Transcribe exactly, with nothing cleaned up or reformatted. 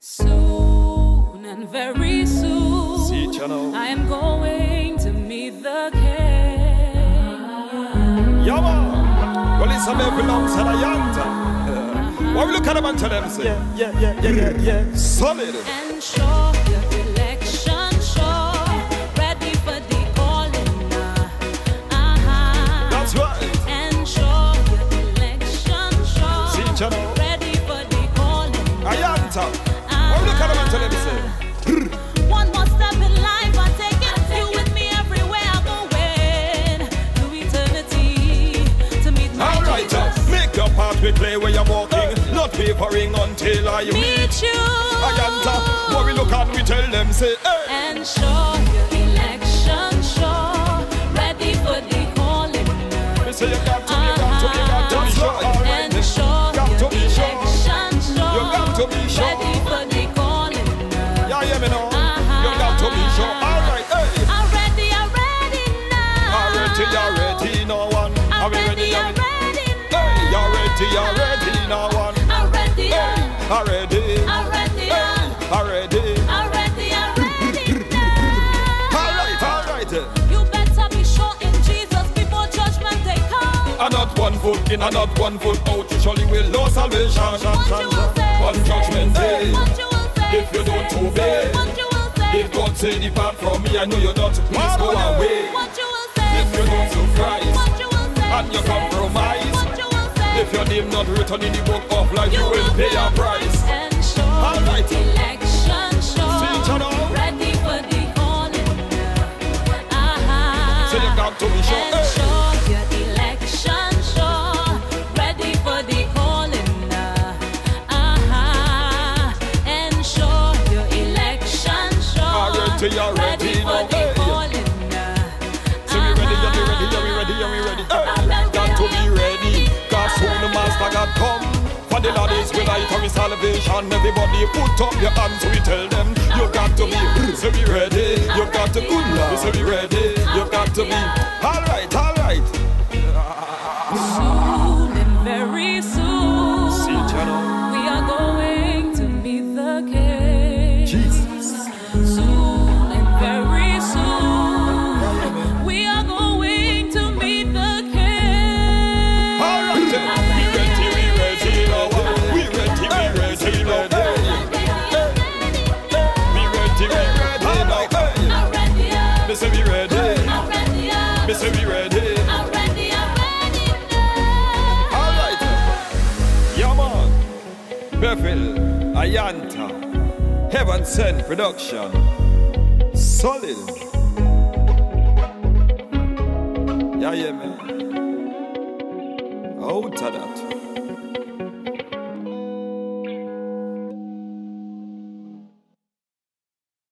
Soon and very soon, See, I am going to meet the King. Yeah, man. Well, it's a Bevil alongside Iantha. What we look at them and tell them, say? Yeah, yeah, yeah, yeah, yeah, yeah. Solid. And sure, your election sure, ready for the calling. Uh-huh. That's right. And sure, your election sure, See, channel. ready for the calling. Iantha. What we look at them and tell them, say? One more step in life, I take it. You with me everywhere I'm going. To eternity, to meet my All right, Jesus. make your path with play where you're walking, not wavering until I Meet you. Iantha, what we look at, we tell them, say, hey. And show your election sure, ready for the calling. We say you got to be, got to be, got to be sure. All right, And then. show Got your to be sure. election sure, You got to be sure. ready for the calling. Yeah, hear me now. You got to be sure. All right, hey. I'm ready, I'm ready now. Already, already, no one. I'm Are we ready, I'm ready? ready Hey, now. you're ready, you're ready, no one. I'm ready, Hey, already. I'm ready, Hey, already. I'm ready, I'm ready now. All right, all right. You better be sure in Jesus before judgment they come. And not one foot in and not one foot out. You surely will lose salvation. What you will say? On judgment day. What you will say? If you don't obey. What you will say? If God say depart from me, I know you're not. Please go away. What you will say? If you don't surprise What you will say? and you compromise, What you will say? if your name not written in the book of life, you will pay a price. And show All right. election show, See each other. ready for the calling. Uh-huh. So you got to be sure. And Hey. show your election show, ready for the calling. Uh-huh. And show your election show, Already, you're ready, ready for now. the Hey. calling. So we ready, are we ready, are we ready, are we ready? Hey. Got to be ready, cause soon the master got come. For the Lord is with light of his salvation. Everybody put up your hands, so we tell them, you got to be, so be ready. You got to good love, so be ready. You got to be, all right, all right. Soon and very soon, See, channel. we are going to meet the King. Jesus. Soon and very soon, we are going to meet the King. All right, then. We ready, we ready, now. We ready, we ready, now. We ready, we ready, now. I'm ready, Me say we ready. I'm ready, Me say we ready. I'm ready, I'm ready now. All right. Yeah, man. Bevil, Iantha, Heaven Sent Production. Solid. Yeah, yeah, man. Out of that.